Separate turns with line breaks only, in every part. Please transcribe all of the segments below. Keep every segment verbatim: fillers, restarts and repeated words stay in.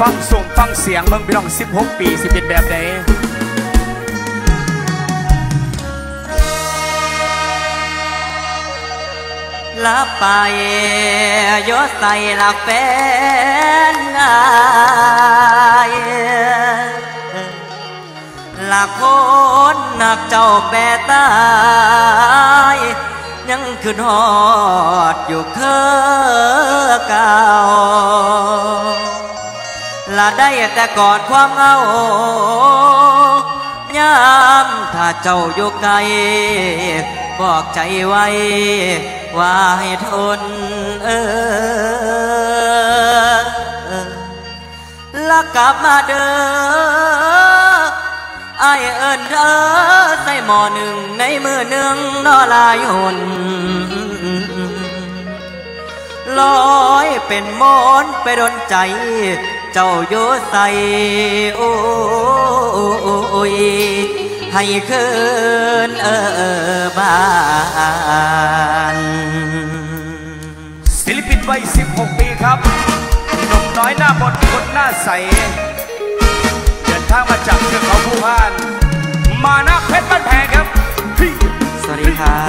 ฟังส่งฟังเสียงเมืองพี่น้องสิบหกปีสิเป็นแบบไหน
ลับไปยศใส่ละแฟนงายละคนนักเจ้าแปรตายยังขึ้นหอดอยู่เคอเก่าละได้แต่กอดความเหงายามถ้าเจ้าอยู่ไกลบอกใจไว้ว่าให้ทนเออแล้วกลับมาเด้อไอเอิญเธอใส่หมอหนึ่งในมือหนึ่งนอลายหนลอยเป็นมนไปดนใจเจ้าโยใส่โอ้ยให้คืนเออบ้าน
ศิลปินวัยสิบหกปีครับหนุ่มน้อยหน้าบดคนหน้าใสเดินทางมาจากเทือกเขาภูพานมานักเพชรบ้านแพงครับ
สวัสดีครับ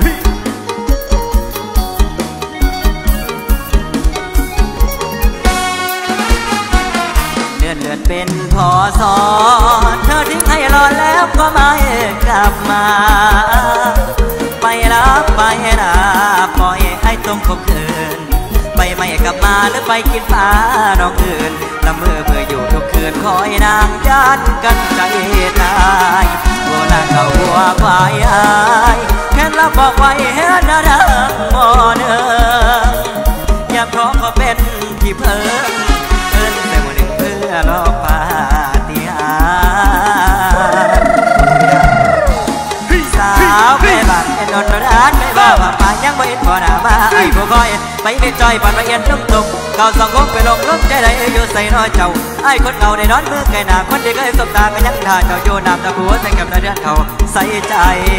เดือนเดือนเป็นพอสอนเธอทิ้งให้รอแล้วก็ไม่กลับมาไปรับไปรับปล่อยให้ต้องคบคืนไปไม่กลับมาหรือไปกินปลาน้องอื่นละเมื่อเมื่ออยู่ทุกคืนคอยนางยันกันใจตายโบราณเขาหัวควายอายแค่รับบอกไว้เห็นนะดังมอเนื้ออยากพร้อมก็เป็นที่เพิ่มเอิ้นแต่วันหนึ่งเพื่อรอปาฏิหาริย์สาวแม่บ้านแอนนอนร้านไม่ว่าว่าป่ายังไม่เห็นพอหน้ามาไอ้พวกคอยไปไม่จอยปั่นละเอียดลุ่มตุ่มเก่าสองคงไปลงล้มใจใดอยู่ใส่น้อยเจ้าไอ้คนเก่าในนอนมือไก่หนาคนที่เคยสบตาก็ยังท่าเจ้าโยนำตะบัวใส่กับนาเดือนเขาใส่ใจ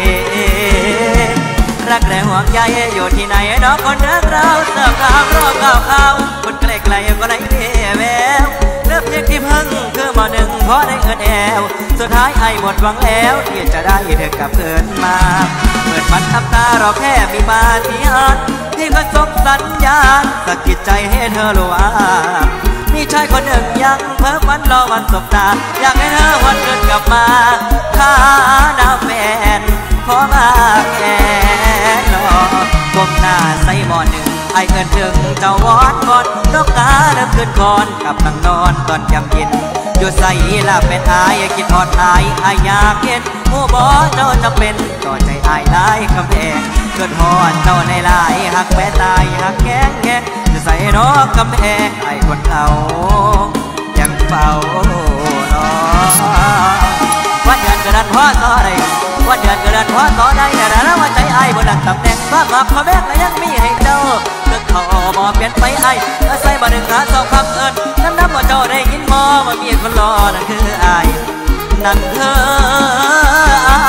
รักและห่วงใยอยู่ที่ไหนน้องคนรักเราเสิร์ฟข่าวรอข่าวข่าวคนไกลไกลก็ได้เรียแววเลือกเพียงที่พึ่งคือมาหนึ่งเพราะได้เงินแอวสุดท้ายไอ้หมดหวังแล้วที่จะได้เธอกลับเกินมาเปิดมันทับตาเราแค่มีปาฏิหาริย์ที่กระซบสัญญาณสะกิดใจให้เธอรู้ว่ามีชายคนหนึ่งยังเพ้อฝันรอวันสบตาอยากให้เธอวันเกิดกลับมาข้าดาวแฟนขอมาแค่รอก้มหน้าใส่หมอนหนึ่งไอเอินถึงเจ้าวอนก่อนนกกาเริ่มขึ้นคอนกับนั่งนอนตอนยามเย็นอยู่ใส่ลาเป็นอายกินทอดอายอายอยากเห็นผู้บ่เจ้าจะเป็นต่อใจอายลายคำแพงเกิดหอนเจ้าในลายหักแม่ตายหักแข้งแข้งจะใส่นกคำแพงไอคนเขายังเฝ้ารอวันเดือนกระดันพ่อต่อได้วันเดือนกระดันพ่อต่อได้แต่ละวันใจไอ้บนดังตำแหน่งความหักความแบกและยังมีให้เจ้าเลือกเขาบ่เปลี่ยนไปไอ้ใส่บ่หนึ่งหาสองคำเอิญนั่นนับว่าเจ้าได้ยินมอมามีคนรอนั่นคือไอ้นั่นคือไอ้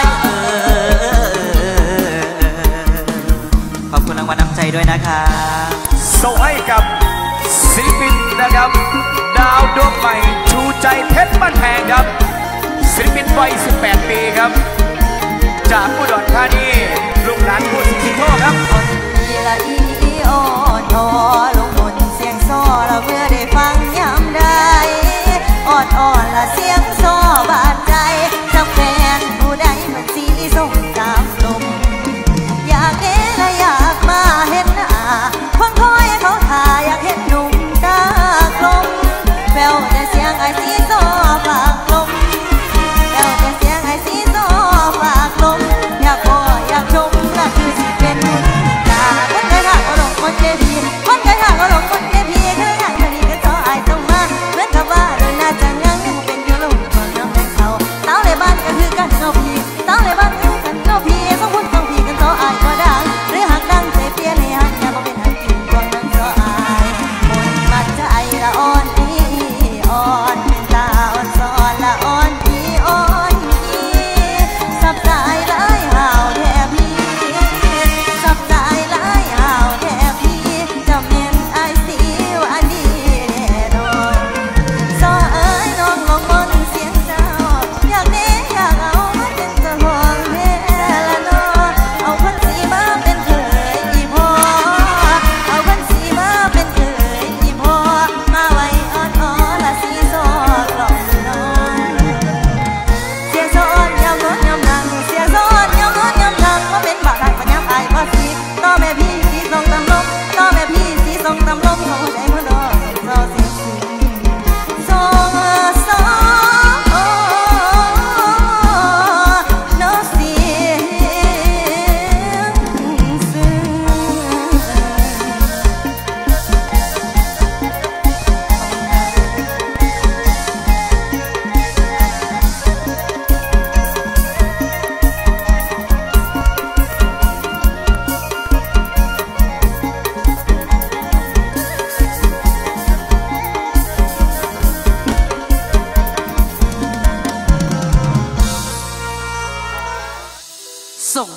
ขอบคุณรางวัลน้ำใจด้วยนะคะ
ส่งให้กับศิลปินนะครับดาวดวงใหม่ชูใจเพชรบ้านแพงครับศิลปินวัยสิบแปดปีครับจากอุดรธานีลูกหลานผู้สิงห์โตครับ
อีละอีโอทอลงบนเสียงซ้อเราเมื่อได้ฟังยามใดอ่อนอ่อนละเสียงซ้อบาดใจจังแฟนผู้ใดมันสีส่งตามลมอยากเห็นและอยากมาเห็นหน้าคงคอยเขาถ่ายอยากเห็นหนุ่มตากลมแววแต่เสียงไอ้สีซ้อฝากลมแววแต่เสียงไอ้สีซ้อฝากลมอยากพออยากชมนั่นคือสิเป็นหุ่นใจ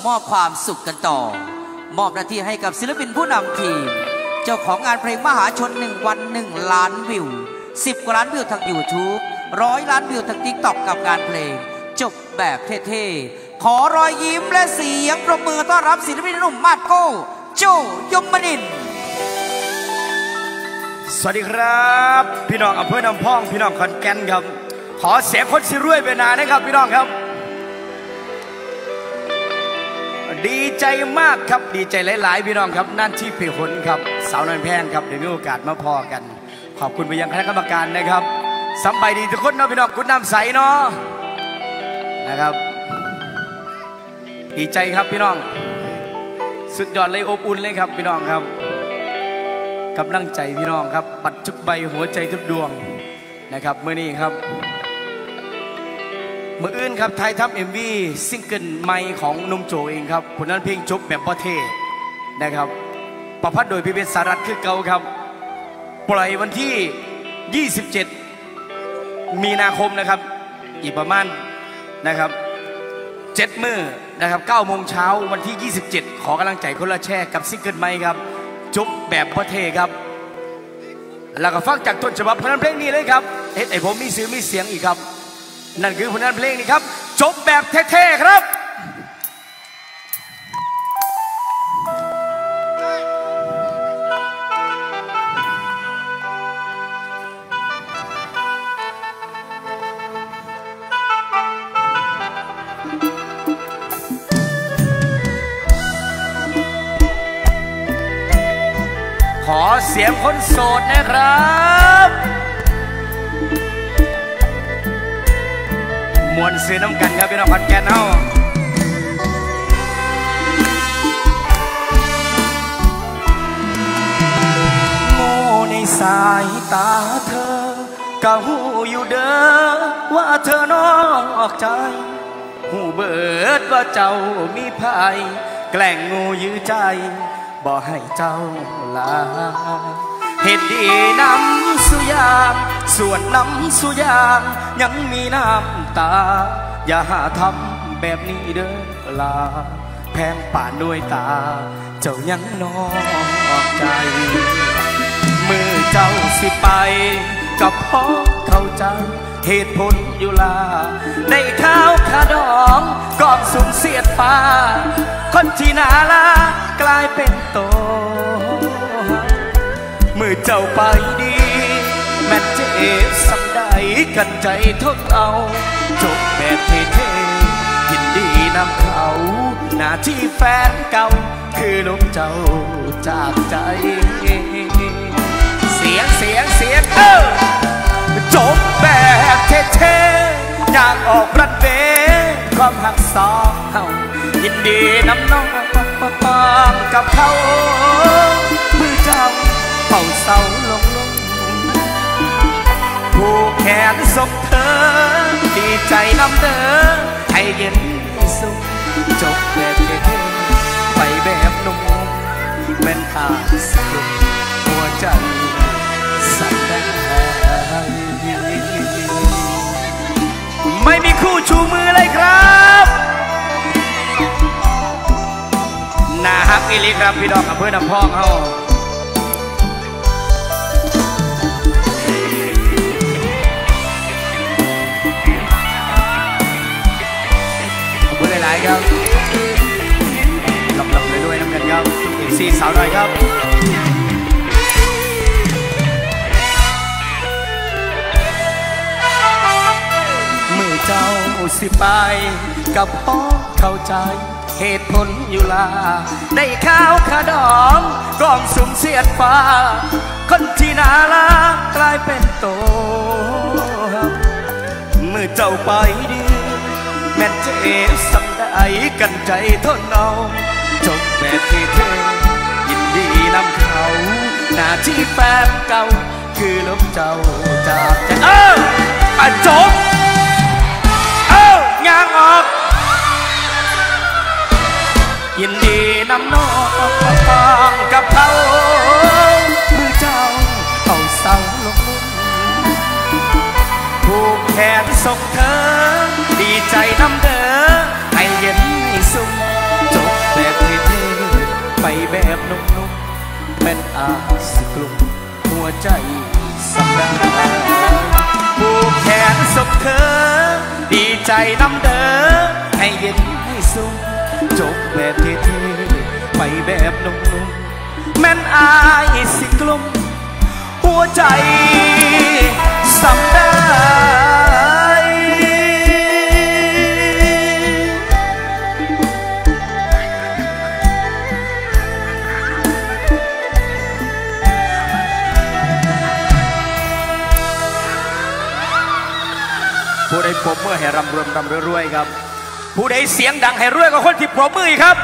มอบความสุขกันต่อมอบหน้าที่ให้กับศิลปินผู้นำทีมเจ้าของงานเพลงมหาชนหนึ่งวันหนึ่งล้านวิวสิบกว่าล้านวิวทาง ยูทูบ ร้อยล้านวิวทาง ติ๊กต็อก กับงานเพลงจบแบบเท่ๆขอรอยยิ้มและเสียงปรบมือต้อนรับศิลปินหนุ่มมาโก้โจยมนินทร์
สวัสดีครับพี่น้องอำเภอน้ำพองพี่น้องขอนแก่นครับขอเสียงคนสิรวยเวนานะครับพี่น้องครับดีใจมากครับดีใจหลายๆพี่น้องครับนั่นที่เพหนครับสาวน้อยแพงครับเดี๋ยวมีโอกาสมาพอกันขอบคุณไปยังคณะกรรมการนะครับสบายดีทุกคนเนาะพี่น้องคุณน้ำใสเนาะนะครับดีใจครับพี่น้องสุดยอดเลยอบอุ่นเลยครับพี่น้องครับกำลังใจพี่น้องครับปัดทุกใบหัวใจทุกดวงนะครับเมื่อนี้ครับเมื่ออื่นครับไทยทัพเอ็มวีซิงเกิลใหม่ของนุ่มโจเองครับผลงานเพลงจบแบบประเทศนะครับประพัดโดยพี่เบสสารัตคือเก่าครับปล่อยวันที่ยี่สิบเจ็ดมีนาคมนะครับอีกประมาณนะครับเจ็ดมื้อนะครับเก้าโมงเช้าวันที่ยี่สิบเจ็ดขอกำลังใจคนละแช่กับซิงเกิลใหม่ครับจบแบบประเทศครับแล้วก็ฟังจากต้นฉบับผลงานเพลงนี้เลยครับเฮ็ดไอผมมีซื้อมีเสียงอีกครับนั่นคือผลงานเพลงนี้ครับจบแบบเท่ๆครับขอเสียงคนโสดนะครับมวนซื้อน้ำกันครับพี่น้องขอนแก่นเฮาโง่ในสายตาเธอก็หูอยู่เด้อว่าเธอนอกใจหูเบิดว่าเจ้ามีภัยแกล้งงูยื้อใจบ่ให้เจ้าลาเหตุดีน้ำสุยางส่วนน้ำสุยางยังมีน้ำตาอย่าหาทำแบบนี้เด้อลาแพงป่านด้วยตาเจ้ายังนอกใจมือเจ้าสิไปกับพ่อเข้าใจเหตุผลอยู่ลาในข้าวขาดองกองสุ่มเสียดฟ้าคนที่น่าลากลายเป็นโตมือเจ้าไปดีแม่เจ็บสักใดกันใจทนเอาจบแบบเท่ๆยินดีนำเขาหน้าที่แฟนเก่าคือลบเจ้าจากใจเสียงเสียงเสียงเออจบแบบเท่ๆอยากออกรันเวย์ความหักสองเฮายินดีนำน้องกับเขามือเจ้าเป่าเศร้าลงลงผูกแขนศพเธอดีใจนำเด้อให้เย็นสุขจบแบบเท่ๆไปแบบนุ่มแม่นขาดสุดหัวใจสั่นได้ไม่มีคู่ชูมือเลยครับน่าฮักอีหลีครับพี่น้องอำเภอน้ำพองเฮาขอบคุณหลายๆครับหลับๆเลยด้วยน้ำกันครับอีกสี่สาวหน่อยครับมือเจ้าสิไปกับพ่อเข้าใจเหตุผลอยู่ลาได้ข้าวขาดองกองสุ่มเสียดฟ้าคนที่น่ารักกลายเป็นโตเมื่อเจ้าไปดีแม่นเจ็บสักใดกันใจทนเอาจบแบบเท่ๆยินดีนำเขาหน้าที่แฟนเก่าคือลบเจ้าจากใจเอออ่ะจบเออย่างออกยินดีนำน้องกับเขามือเจ้าเอาเศร้าลงผูกแขนส่งเธอดีใจนำเด้อให้เย็นให้สุขจบแบบนุ่มๆเป็นอาสิกลุ่มหัวใจสำราญผูกแขนสมเธอดีใจน้ำเด้อให้เย็นให้สุขจบแบบเท่ๆไปแบบนุ่มๆแม่นอายสิกลุ่มหัวใจสำราญผู้ใดปรบมือให้รำรวมรำรวยครับผู้ใดเสียงดังให้รวยกว่าคนที่ปรบมือครับ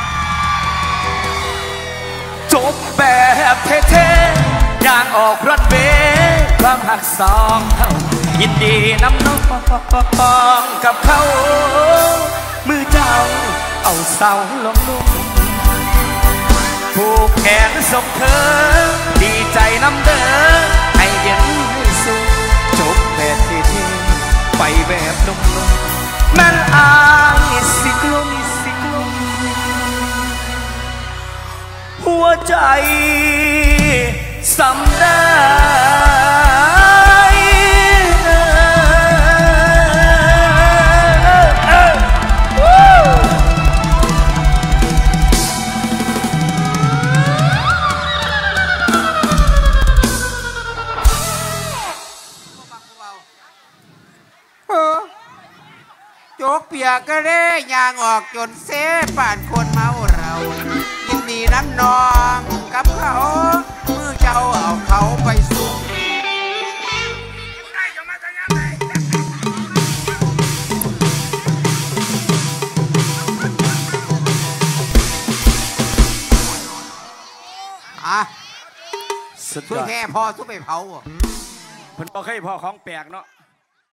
จบแบบเท่ๆอย่างออกรถเบสความหักสองเท่ายินดีน้ำน้องกับเขามือเจ้าเอาเสาลงลุ่มผูกแขนส่งเธอดีใจน้ำเด้อให้เย็นให้สุขจบแบบเท่ๆไปแบบนุ่มๆแม่นอายสิกลุ่มสิกลุ่มหัวใจสำได้
โจกเปียกก็ได้ยางออกจนเซ่ป่านคนเมาเรายินดีน้ำนองกับเขามือเจ้าเอาเขาไปสู่อ่ะสุดแค่พอทุบไปเผาเพิ่นบ่เคยพอของแปลกเนาะ